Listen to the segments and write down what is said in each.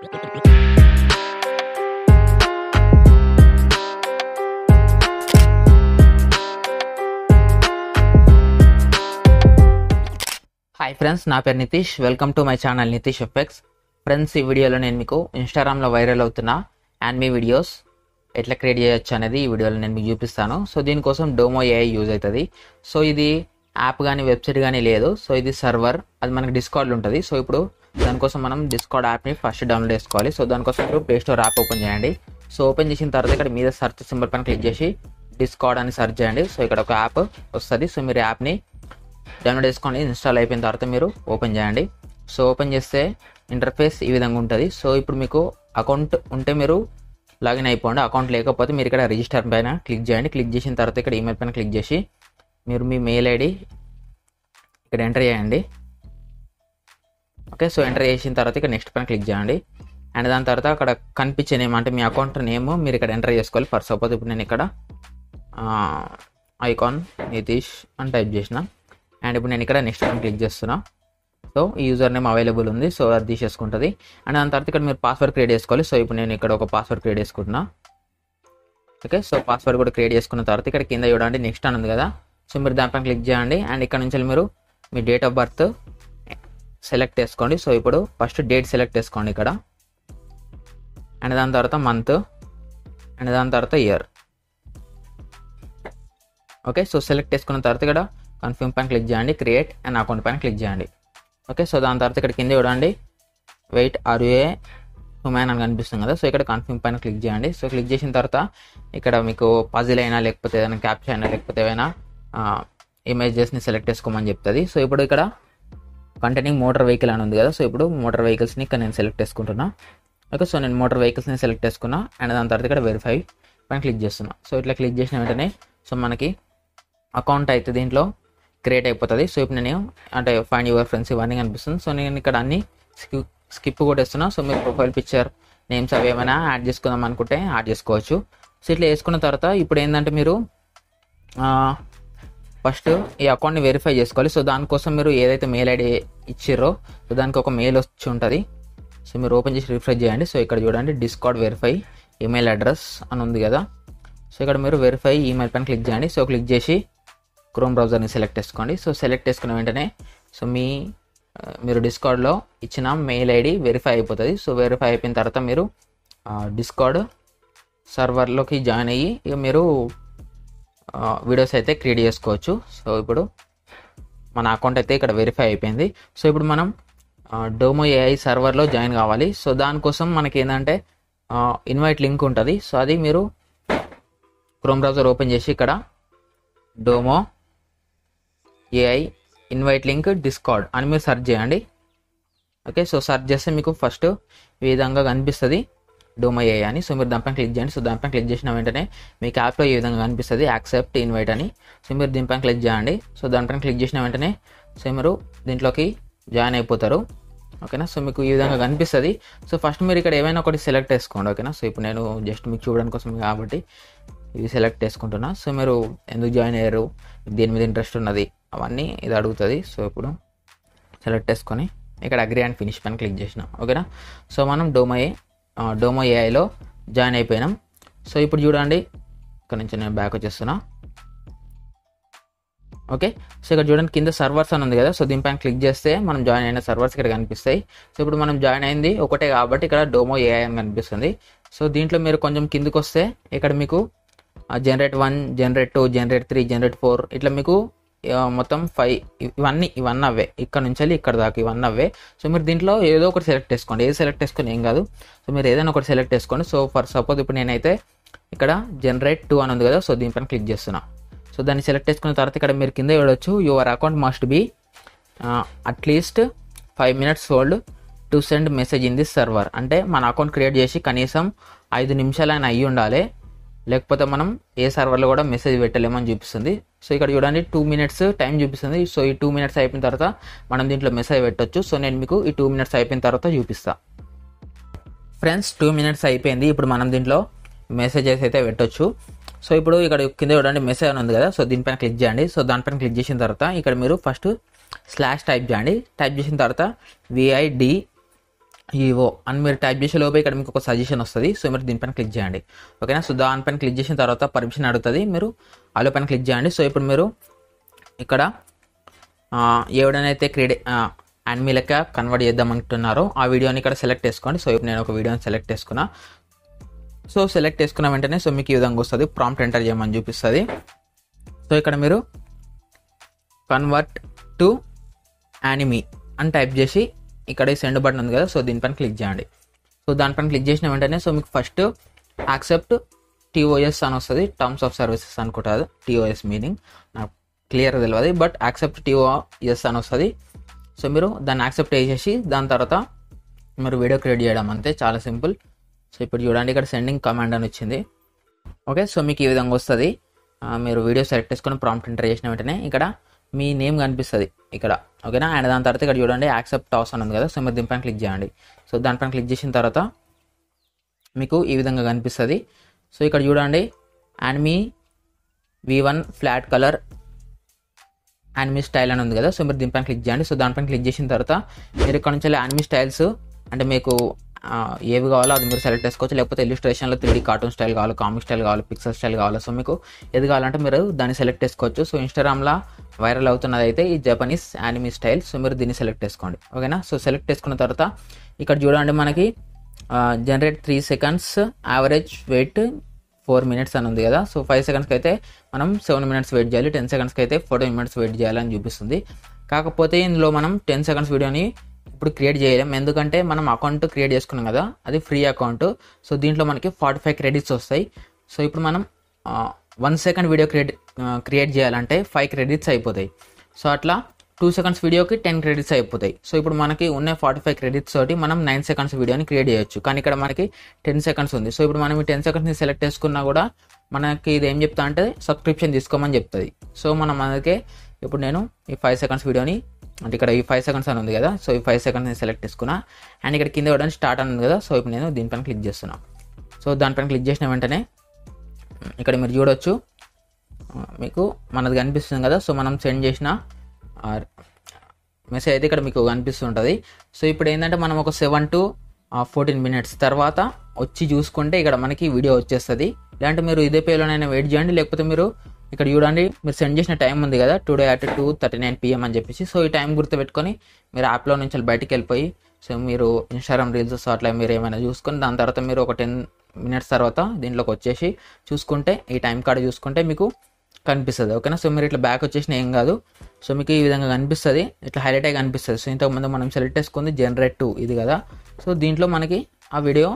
Hi friends, నా పేరు Nitish. Welcome to my channel Nitish effects. Friends, ఈ వీడియోలో నేను మీకు ఇన్స్టాగ్రామ్లో వైరల్ అవుతున్న యానిమే వీడియోస్ ఎట్లా క్రియేట్ చేయొచ్చు అనేది ఈ వీడియోలో నేను మీకు చూపిస్తాను. సో దీనికోసం డోమో ఏఐ యూజ్ అవుతుంది. సో ఇది యాప్ కానీ వెబ్సైట్ కానీ లేదు. సో ఇది సర్వర్, అది మనకి డిస్కార్డ్లో ఉంటుంది. సో ఇప్పుడు దానికోసం మనం డిస్కార్డ్ యాప్ని ఫస్ట్ డౌన్లోడ్ చేసుకోవాలి. సో దానికోసం మీరు ప్లే స్టోర్ యాప్ ఓపెన్ చేయండి. సో ఓపెన్ చేసిన తర్వాత ఇక్కడ మీద సెర్చ్ సింబల్ పైన క్లిక్ చేసి డిస్కార్డ్ అని సెర్చ్ చేయండి. సో ఇక్కడ ఒక యాప్ వస్తుంది. సో మీరు యాప్ని డౌన్లోడ్ చేసుకొని ఇన్స్టాల్ అయిపోయిన తర్వాత మీరు ఓపెన్ చేయండి. సో ఓపెన్ చేస్తే ఇంటర్ఫేస్ ఈ విధంగా ఉంటుంది. సో ఇప్పుడు మీకు అకౌంట్ ఉంటే మీరు లాగిన్ అయిపోండి. అకౌంట్ లేకపోతే మీరు ఇక్కడ రిజిస్టర్ పైన క్లిక్ చేయండి. క్లిక్ చేసిన తర్వాత ఇక్కడ ఈమెయిల్ పైన క్లిక్ చేసి మీరు మీ మెయిల్ ఐడి ఇక్కడ ఎంటర్ చేయండి. ఓకే, సో ఎంటర్ చేసిన తర్వాత ఇక్కడ నెక్స్ట్ పైన క్లిక్ చేయండి. అండ్ దాని తర్వాత అక్కడ కనిపించే నేమ్ అంటే మీ అకౌంట్ నేమ్ మీరు ఇక్కడ ఎంటర్ చేసుకోవాలి. ఫర్ సపోజ్ ఇప్పుడు నేను ఇక్కడ ఐకాన్ నితీష్ అని టైప్ చేసిన. అండ్ ఇప్పుడు నేను ఇక్కడ నెక్స్ట్ పైన క్లిక్ చేస్తున్నా. సో ఈ యూజర్ నేమ్ అవైలబుల్ ఉంది. సో అది తీసేసుకుంటుంది. అండ్ దాని తర్వాత ఇక్కడ మీరు పాస్వర్డ్ క్రియేట్ చేసుకోవాలి. సో ఇప్పుడు నేను ఇక్కడ ఒక పాస్వర్డ్ క్రియేట్ చేసుకుంటున్నా. ఓకే, సో పాస్వర్డ్ కూడా క్రియేట్ చేసుకున్న తర్వాత ఇక్కడ కింద చూడండి నెక్స్ట్ అని ఉంది కదా. సో మీరు దానిపైన క్లిక్ చేయండి. అండ్ ఇక్కడ నుంచి మీరు మీ డేట్ ఆఫ్ బర్త్ సెలెక్ట్ చేసుకోండి. సో ఇప్పుడు ఫస్ట్ డేట్ సెలెక్ట్ చేసుకోండి ఇక్కడ. అండ్ దాని తర్వాత మంత్, అండ్ దాని తర్వాత ఇయర్. ఓకే, సో సెలెక్ట్ చేసుకున్న తర్వాత ఇక్కడ కన్ఫర్మ్ పైన క్లిక్ చేయండి. క్రియేట్ అండ్ అకౌంట్ పైన క్లిక్ చేయండి. ఓకే, సో దాని తర్వాత ఇక్కడ కింద చూడండి wait are you a human అని కనిపిస్తుంది కదా. సో ఇక్కడ కన్ఫర్మ్ పైన క్లిక్ చేయండి. సో క్లిక్ చేసిన తర్వాత ఇక్కడ మీకు పజిల్ అయినా లేకపోతే ఏదైనా క్యాప్చర్ అయినా లేకపోతే ఏమైనా ఇమేజెస్ని సెలెక్ట్ చేసుకోమని చెప్తుంది. సో ఇప్పుడు ఇక్కడ కంటైనింగ్ మోటార్ వెహికల్ అని ఉంది కదా. సో ఇప్పుడు మోటార్ వెహికల్స్ని ఇక్కడ నేను సెలెక్ట్ చేసుకుంటున్నా. ఓకే, సో నేను మోటార్ వెహికల్స్ని సెలెక్ట్ చేసుకున్నా. అండ్ దాని తర్వాత ఇక్కడ వెరిఫై పైన క్లిక్ చేస్తున్నా. సో ఇట్లా క్లిక్ చేసిన వెంటనే సో మనకి అకౌంట్ అయితే దీంట్లో క్రియేట్ అయిపోతుంది. సో ఇప్పుడు నేను అంటే ఫైండ్ యువర్ ఫ్రెండ్స్ ఇవన్నీ కనిపిస్తుంది. సో నేను ఇక్కడ అన్ని స్కిప్ కొట్టేస్తున్నా. సో మీరు ప్రొఫైల్ పిక్చర్ నేమ్స్ అవి ఏమైనా యాడ్ చేసుకుందాం అనుకుంటే యాడ్ చేసుకోవచ్చు. సో ఇట్లా వేసుకున్న తర్వాత ఇప్పుడు ఏంటంటే మీరు ఫస్ట్ ఈ అకౌంట్ని వెరిఫై చేసుకోవాలి. సో దానికోసం మీరు ఏదైతే మెయిల్ ఐడి ఇచ్చిర్రో సో దానికి ఒక మెయిల్ వచ్చి ఉంటుంది. సో మీరు ఓపెన్ చేసి రిఫ్రెష్ చేయండి. సో ఇక్కడ చూడండి డిస్కార్డ్ వెరిఫై ఈమెయిల్ అడ్రస్ అని ఉంది కదా. సో ఇక్కడ మీరు వెరిఫై ఈమెయిల్ పైన క్లిక్ చేయండి. సో క్లిక్ చేసి క్రోమ్ బ్రౌజర్ని సెలెక్ట్ చేసుకోండి. సో సెలెక్ట్ చేసుకున్న వెంటనే సో మీరు డిస్కార్డ్లో ఇచ్చిన మెయిల్ ఐడి వెరిఫై అయిపోతుంది. సో వెరిఫై అయిపోయిన తర్వాత మీరు డిస్కార్డ్ సర్వర్లోకి జాయిన్ అయ్యి ఇక మీరు వీడియోస్ అయితే క్రియేట్ చేసుకోవచ్చు. సో ఇప్పుడు మన అకౌంట్ అయితే ఇక్కడ వెరిఫై అయిపోయింది. సో ఇప్పుడు మనం డోమో ఏఐ సర్వర్లో జాయిన్ కావాలి. సో దానికోసం మనకి ఏంటంటే ఇన్వైట్ లింక్ ఉంటుంది. సో అది మీరు క్రోమ్ బ్రౌజర్ ఓపెన్ చేసి ఇక్కడ Domo AI invite link Discord అని మీరు సెర్చ్ చేయండి. ఓకే, సో సెర్చ్ చేస్తే మీకు ఫస్ట్ ఈ విధంగా కనిపిస్తుంది డోమో ఏఐ అని. సో మీరు దానిపైన క్లిక్ చేయండి. సో దానిపైన క్లిక్ చేసిన వెంటనే మీకు యాప్లో ఈ విధంగా కనిపిస్తుంది యాక్సెప్ట్ ఇన్వైట్ అని. సో మీరు దీనిపైన క్లిక్ చేయండి. సో దానిపైన క్లిక్ చేసిన వెంటనే సో మీరు దీంట్లోకి జాయిన్ అయిపోతారు. ఓకేనా, సో మీకు ఈ విధంగా కనిపిస్తుంది. సో ఫస్ట్ మీరు ఇక్కడ ఏమైనా ఒకటి సెలెక్ట్ చేసుకోండి. ఓకేనా, సో ఇప్పుడు నేను జస్ట్ మీకు చూడడానికి కోసం కాబట్టి ఇవి సెలెక్ట్ చేసుకుంటున్నా. సో మీరు ఎందుకు జాయిన్ అయ్యారు, దేని మీద ఇంట్రెస్ట్ ఉన్నది అవన్నీ ఇది అడుగుతుంది. సో ఇప్పుడు సెలెక్ట్ చేసుకొని ఇక్కడ అగ్రీ అండ్ ఫినిష్ పైన క్లిక్ చేసిన. ఓకేనా, సో మనం డోమో ఏఐలో జాయిన్ అయిపోయినాం. సో ఇప్పుడు చూడండి ఇక్కడ నుంచి నేను బ్యాక్ వచ్చేస్తున్నా. ఓకే, సో ఇక్కడ చూడండి కింద సర్వర్స్ అని ఉంది కదా. సో దీనిపైన క్లిక్ చేస్తే మనం జాయిన్ అయిన సర్వర్స్ ఇక్కడ కనిపిస్తాయి. సో ఇప్పుడు మనం జాయిన్ అయింది ఒకటే కాబట్టి ఇక్కడ డోమో ఏఐ అని కనిపిస్తుంది. సో దీంట్లో మీరు కొంచెం కిందకు వస్తే ఇక్కడ మీకు జనరేట్ 1, జనరేట్ 2, జనరేట్ 3, జనరేట్ 4 ఇట్లా మీకు మొత్తం 5 ఇవన్నీ అవే ఇక్కడ నుంచి వెళ్ళి ఇక్కడ దాకా ఇవన్నీ అవే. సో మీరు దీంట్లో ఏదో ఒకటి సెలెక్ట్ చేసుకోండి. ఏది సెలెక్ట్ చేసుకొని ఏం కాదు. సో మీరు ఏదైనా ఒకటి సెలెక్ట్ చేసుకోండి. సో ఫర్ సపోజ్ ఇప్పుడు నేనైతే ఇక్కడ జనరేట్ 2 అని ఉంది కదా. సో దీనిపైన క్లిక్ చేస్తున్నా. సో దాన్ని సెలెక్ట్ చేసుకున్న తర్వాత ఇక్కడ మీరు కింద చూడవచ్చు your account must be at least 5 minutes hold to send message in this server. అంటే మన అకౌంట్ క్రియేట్ చేసి కనీసం 5 నిమిషాలైనా అయ్యి ఉండాలి, లేకపోతే మనం ఏ సర్వర్లో కూడా మెసేజ్ పెట్టలేమని చూపిస్తుంది. సో ఇక్కడ చూడండి 2 minutes టైం చూపిస్తుంది. సో ఈ 2 minutes అయిపోయిన తర్వాత మనం దీంట్లో మెసేజ్ పెట్టొచ్చు. సో నేను మీకు ఈ 2 minutes అయిపోయిన తర్వాత చూపిస్తా. ఫ్రెండ్స్, 2 minutes అయిపోయింది. ఇప్పుడు మనం దీంట్లో మెసేజెస్ అయితే పెట్టొచ్చు. సో ఇప్పుడు ఇక్కడ కింద చూడండి మెసేజ్ అని ఉంది కదా. సో దీనిపైన క్లిక్ చేయండి. సో దానిపైన క్లిక్ చేసిన తర్వాత ఇక్కడ మీరు ఫస్ట్ స్లాష్ టైప్ చేయండి. టైప్ చేసిన తర్వాత VID ఈవో అని మీరు టైప్ చేసే లోపే ఇక్కడ మీకు ఒక సజెషన్ వస్తుంది. సో మీరు దీనిపైన క్లిక్ చేయండి. ఓకేనా. సో దానిపైన క్లిక్ చేసిన తర్వాత పర్మిషన్ అడుగుతుంది, మీరు అలో పైన క్లిక్ చేయండి. సో ఇప్పుడు మీరు ఇక్కడ ఎవడనైతే యానిమీ లెక్క కన్వర్ట్ చేద్దాం అనుకుంటున్నారో ఆ వీడియోని ఇక్కడ సెలెక్ట్ చేసుకోండి. సో ఇప్పుడు నేను ఒక వీడియోని సెలెక్ట్ చేసుకున్నా. సో సెలెక్ట్ చేసుకున్న వెంటనే సో మీకు ఈ విధంగా వస్తుంది, ప్రాంప్ట్ ఎంటర్ చేయమని చూపిస్తుంది. సో ఇక్కడ మీరు కన్వర్ట్ టు యానిమీ అని టైప్ చేసి ఇక్కడ ఈ సెండ్ బటన్ ఉంది కదా, సో దీనిపైన క్లిక్ చేయండి. సో దానిపైన క్లిక్ చేసిన వెంటనే సో మీకు ఫస్ట్ యాక్సెప్ట్ టీఓఎస్ అని వస్తుంది, టర్మ్స్ ఆఫ్ సర్వీసెస్ అనుకుంటుంది. టీఓఎస్ మీనింగ్ నాకు క్లియర్ తెలియదు, బట్ యాక్సెప్ట్ టీఓఎస్ అని వస్తుంది. సో మీరు దాన్ని యాక్సెప్ట్ చేసేసి దాని తర్వాత మీరు వీడియో క్రియేట్ చేయడం అంతే, చాలా సింపుల్. సో ఇప్పుడు చూడండి ఇక్కడ సెండింగ్ కమాండ్ అని వచ్చింది. ఓకే. సో మీకు ఈ విధంగా వస్తుంది. మీరు వీడియో సెలెక్ట్ చేసుకొని ప్రాంప్ట్ ఎంటర్ చేసిన వెంటనే ఇక్కడ మీ నేమ్ కనిపిస్తుంది ఇక్కడ. ఓకేనా. అండ్ దాని తర్వాత ఇక్కడ చూడండి యాక్సెప్ట్ టాస్ అని ఉంది కదా, సో మీరు దీనిపైన క్లిక్ చేయండి. సో దానిపైన క్లిక్ చేసిన తర్వాత మీకు ఈ విధంగా కనిపిస్తుంది. సో ఇక్కడ చూడండి anime V1 flat colour anime style అని ఉంది కదా, సో మీరు దీనిపైన క్లిక్ చేయండి. సో దానిపైన క్లిక్ చేసిన తర్వాత మీరు ఇక్కడ నుంచి యానిమీ స్టైల్స్ అంటే మీకు ఏవి కావాలో అది మీరు సెలెక్ట్ చేసుకోవచ్చు. లేకపోతే ఇల్లుస్ట్రేషన్లో 3D కార్టూన్ స్టైల్ కావాలి, కామిక్ స్టైల్ కావాలి, పిక్సెల్ స్టైల్ కావాలి. సో మీకు ఏది కావాలంటే మీరు దాన్ని సెలెక్ట్ చేసుకోవచ్చు. సో ఇన్స్టాగ్రామ్లో వైరల్ అవుతున్నది అయితే ఈ జపనీస్ యానిమీ స్టైల్. సో మీరు దీన్ని సెలెక్ట్ చేసుకోండి. ఓకేనా. సో సెలెక్ట్ చేసుకున్న తర్వాత ఇక్కడ చూడండి మనకి generate 3 seconds average wait 4 minutes అని ఉంది కదా. సో 5 secondsకి అయితే మనం 7 minutes వెయిట్ చేయాలి, 10 secondsకి అయితే 14 minutes వెయిట్ చేయాలని చూపిస్తుంది. కాకపోతే ఇందులో మనం 10 seconds వీడియోని ఇప్పుడు క్రియేట్ చేయలేం, ఎందుకంటే మనం అకౌంట్ క్రియేట్ చేసుకున్నాం కదా, అది ఫ్రీ అకౌంట్. సో దీంట్లో మనకి 45 credits వస్తాయి. సో ఇప్పుడు మనం 1 second వీడియో క్రియేట్ చేయాలంటే 5 credits అయిపోతాయి. సో అట్లా 2 seconds వీడియోకి 10 credits అయిపోతాయి. సో ఇప్పుడు మనకి ఉన్న 45 credits తోటి మనం 9 seconds వీడియోని క్రియేట్ చేయొచ్చు. కానీ ఇక్కడ మనకి 10 seconds ఉంది. సో ఇప్పుడు మనం ఈ 10 secondsని సెలెక్ట్ చేసుకున్నా కూడా మనకి ఇది ఏం చెప్తా అంటే సబ్స్క్రిప్షన్ తీసుకోమని చెప్తుంది. సో మనం అందుకే ఇప్పుడు నేను ఈ 5 seconds వీడియోని అంటే ఇక్కడ ఈ 5 seconds అని ఉంది కదా, సో ఈ 5 secondsని సెలెక్ట్ చేసుకున్నా. అండ్ ఇక్కడ కింద ఇవ్వడానికి స్టార్ట్ అని ఉంది కదా, సో ఇప్పుడు నేను దీనిపైన క్లిక్ చేస్తున్నాను. సో దానిపైన క్లిక్ చేసిన వెంటనే ఇక్కడ మీరు చూడొచ్చు మీకు మనది కనిపిస్తుంది కదా. సో మనం సెండ్ చేసిన మెసేజ్ అయితే ఇక్కడ మీకు కనిపిస్తుంటుంది. సో ఇప్పుడు ఏంటంటే మనం ఒక 7 to 14 minutes తర్వాత వచ్చి చూసుకుంటే ఇక్కడ మనకి వీడియో వచ్చేస్తుంది. లేదంటే మీరు ఇదే పేలోనైనా వెయిట్ చేయండి, లేకపోతే మీరు ఇక్కడ చూడండి మీరు సెండ్ చేసిన టైం ఉంది కదా, టుడే at 2:39 PM అని చెప్పేసి. సో ఈ టైం గుర్తుపెట్టుకొని మీరు యాప్లో నుంచి బయటికి వెళ్ళిపోయి సో మీరు ఇన్స్టాగ్రామ్ రీల్స్ అట్లా మీరు ఏమైనా చూసుకొని దాని తర్వాత మీరు ఒక 10 minutes తర్వాత దీంట్లోకి వచ్చేసి చూసుకుంటే ఈ టైం కార్డు చూసుకుంటే మీకు కనిపిస్తుంది. ఓకేనా. సో మీరు ఇట్లా బ్యాక్ వచ్చేసిన ఏం కాదు. సో మీకు ఈ విధంగా కనిపిస్తుంది, ఇట్లా హైలైట్ అయ్యి కనిపిస్తుంది. సో ఇంతకుముందు మనం సెలెక్ట్ చేసుకుంది జనరేట్ 2 ఇది కదా. సో దీంట్లో మనకి ఆ వీడియో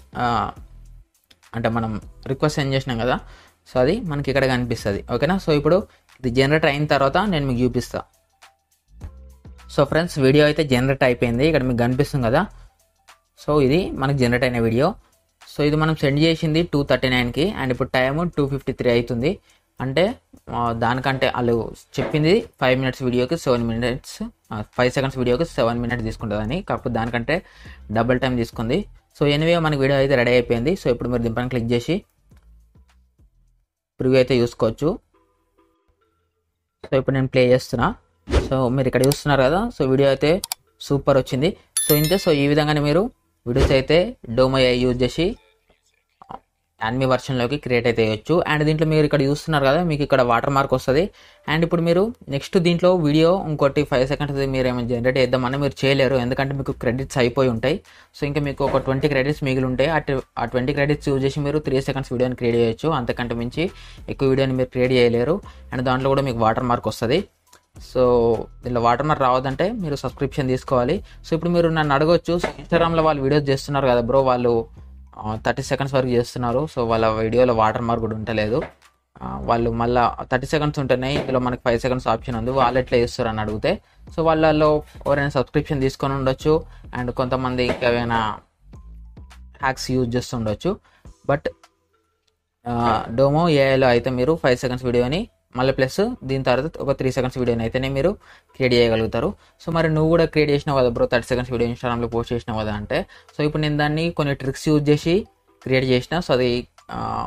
అంటే మనం రిక్వెస్ట్ సెండ్ చేసినాం కదా, సో అది మనకి ఇక్కడ కనిపిస్తుంది. ఓకేనా. సో ఇప్పుడు ఇది జనరేట్ అయిన తర్వాత నేను మీకు చూపిస్తా. సో ఫ్రెండ్స్ వీడియో అయితే జనరేట్ అయిపోయింది, ఇక్కడ మీకు కనిపిస్తుంది కదా. సో ఇది మనకి జనరేట్ అయిన వీడియో. సో ఇది మనం సెండ్ చేసింది 2:39కి అండ్ ఇప్పుడు టైము 2:53 అవుతుంది. అంటే దానికంటే వాళ్ళు చెప్పింది 5 minutes వీడియోకి 7 minutes, 5 seconds వీడియోకి 7 minutes తీసుకుంటుందని, కాకపోతే దానికంటే డబుల్ టైం తీసుకుంది. సో ఎనివే మనకి వీడియో అయితే రెడీ అయిపోయింది. సో ఇప్పుడు మీరు దీనిపైన క్లిక్ చేసి ప్రివ్యూ అయితే చూసుకోవచ్చు. సో ఇప్పుడు నేను ప్లే చేస్తున్నా. సో మీరు ఇక్కడ చూస్తున్నారు కదా. సో వీడియో అయితే సూపర్ వచ్చింది. సో ఇంతే. సో ఈ విధంగానే మీరు వీడియోస్ అయితే డోమో AI యూజ్ చేసి యానిమీ వర్షన్లోకి క్రియేట్ అయితే చేయొచ్చు. అండ్ దీంట్లో మీరు ఇక్కడ చూస్తున్నారు కదా, మీకు ఇక్కడ వాటర్ మార్క్ వస్తుంది. అండ్ ఇప్పుడు మీరు నెక్స్ట్ దీంట్లో వీడియో ఇంకోటి 5 seconds మీరు ఏమైనా జనరేట్ చేద్దామని మీరు చేయలేరు, ఎందుకంటే మీకు క్రెడిట్స్ అయిపోయి ఉంటాయి. సో ఇంకా మీకు ఒక 20 credits మిగిలి ఉంటాయి. ఆ 20 credits యూజ్ చేసి మీరు 3 seconds వీడియోని క్రియేట్ చేయొచ్చు. అంతకంటే మించి ఎక్కువ వీడియోని మీరు క్రియేట్ చేయలేరు. అండ్ దాంట్లో కూడా మీకు వాటర్ మార్క్ వస్తుంది. సో దీనిలో వాటర్ మార్క్ రావద్దంటే మీరు సబ్స్క్రిప్షన్ తీసుకోవాలి. సో ఇప్పుడు మీరు నన్ను అడగొచ్చు, ఇన్స్టాగ్రామ్లో వాళ్ళు వీడియోస్ చేస్తున్నారు కదా బ్రో, వాళ్ళు 30 seconds వరకు చేస్తున్నారు. సో వాళ్ళ వీడియోలో వాటర్ మార్క్ కూడా ఉండలేదు, వాళ్ళు మళ్ళీ 30 seconds ఉంటున్నాయి, ఇందులో మనకి 5 seconds ఆప్షన్ ఉంది, వాళ్ళు ఎట్లా చేస్తారు అని అడిగితే సో వాళ్ళలో ఎవరైనా సబ్స్క్రిప్షన్ తీసుకొని ఉండొచ్చు. అండ్ కొంతమంది ఇంకేమైనా హ్యాక్స్ యూజ్ చేస్తుండొచ్చు. బట్ డోమో ఏఐలో అయితే మీరు 5 seconds వీడియోని మళ్ళీ ప్లస్ దీని తర్వాత ఒక 3 seconds వీడియోని అయితేనే మీరు క్రియేట్ చేయగలుగుతారు. సో మరి నువ్వు కూడా క్రియేట్ చేసినావు కదా బ్రో 30 seconds వీడియో ఇన్స్టాగ్రామ్లో పోస్ట్ చేసినావు కదా అంటే, సో ఇప్పుడు నేను దాన్ని కొన్ని ట్రిక్స్ యూజ్ చేసి క్రియేట్ చేసిన. సో అది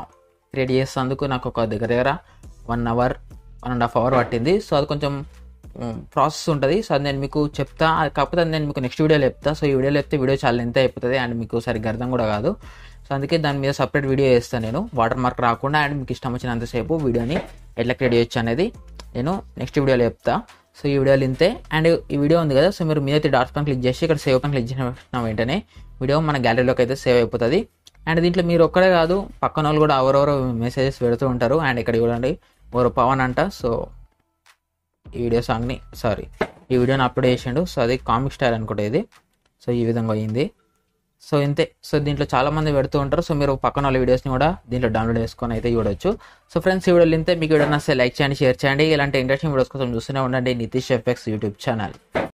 క్రియేట్ చేసేందుకు నాకు ఒక దగ్గర 1 hour 1.5 hour పట్టింది. సో అది కొంచెం ప్రాసెస్ ఉంటుంది. సో అది నేను మీకు చెప్తా, కాకపోతే అది నేను మీకు నెక్స్ట్ వీడియోలో చెప్తా. సో ఈ వీడియోలో చెప్తే వీడియో చాలా లెంత్ అయిపోతుంది అండ్ మీకు సరిగ్గా అర్థం కూడా కాదు. సో అందుకే దాని మీద సపరేట్ వీడియో చేస్తాను నేను, వాటర్ మార్క్ రాకుండా అండ్ మీకు ఇష్టం వచ్చినంతసేపు వీడియోని ఎట్లా క్రియేట్ చేయొచ్చు అనేది నేను నెక్స్ట్ వీడియోలో చెప్తా. సో ఈ వీడియోలు ఇంతే. అండ్ ఈ వీడియో ఉంది కదా, సో మీరు మీదైతే డాట్స్ పైన క్లిక్ చేసి ఇక్కడ సేవ్ పైన క్లిక్ చేసిన వెంటనే వీడియో మన గ్యాలరీలోకి అయితే సేవ్ అయిపోతుంది. అండ్ దీంట్లో మీరు ఒక్కడే కాదు, పక్కన వాళ్ళు కూడా ఎవరెవరో మెసేజెస్ పెడుతూ ఉంటారు. అండ్ ఇక్కడ చూడండి ఎవరో పవన్ అంట. సో ఈ వీడియోని అప్లోడ్ చేసిండు. సో అది కామిక్ స్టైల్ అనుకుంటే ఇది. సో ఈ విధంగా అయ్యింది. సో ఇంతే. సో దీంట్లో చాలా మంది పెడుతూ ఉంటారు. సో మీరు పక్కన వాళ్ళ వీడియోస్ని కూడా దీంట్లో డౌన్లోడ్ చేసుకొని అయితే చూడొచ్చు. సో ఫ్రెండ్స్, ఈ వీడియోలు ఇంతే. మీకు వీడియో నచ్చితే లైక్ చేయండి, షేర్ చేయండి. ఇలాంటి ఇంట్రెస్టింగ్ వీడియోస్ కోసం చూస్తూనే ఉండండి నితీష్ ఎఫెక్ట్స్ యూట్యూబ్ ఛానల్.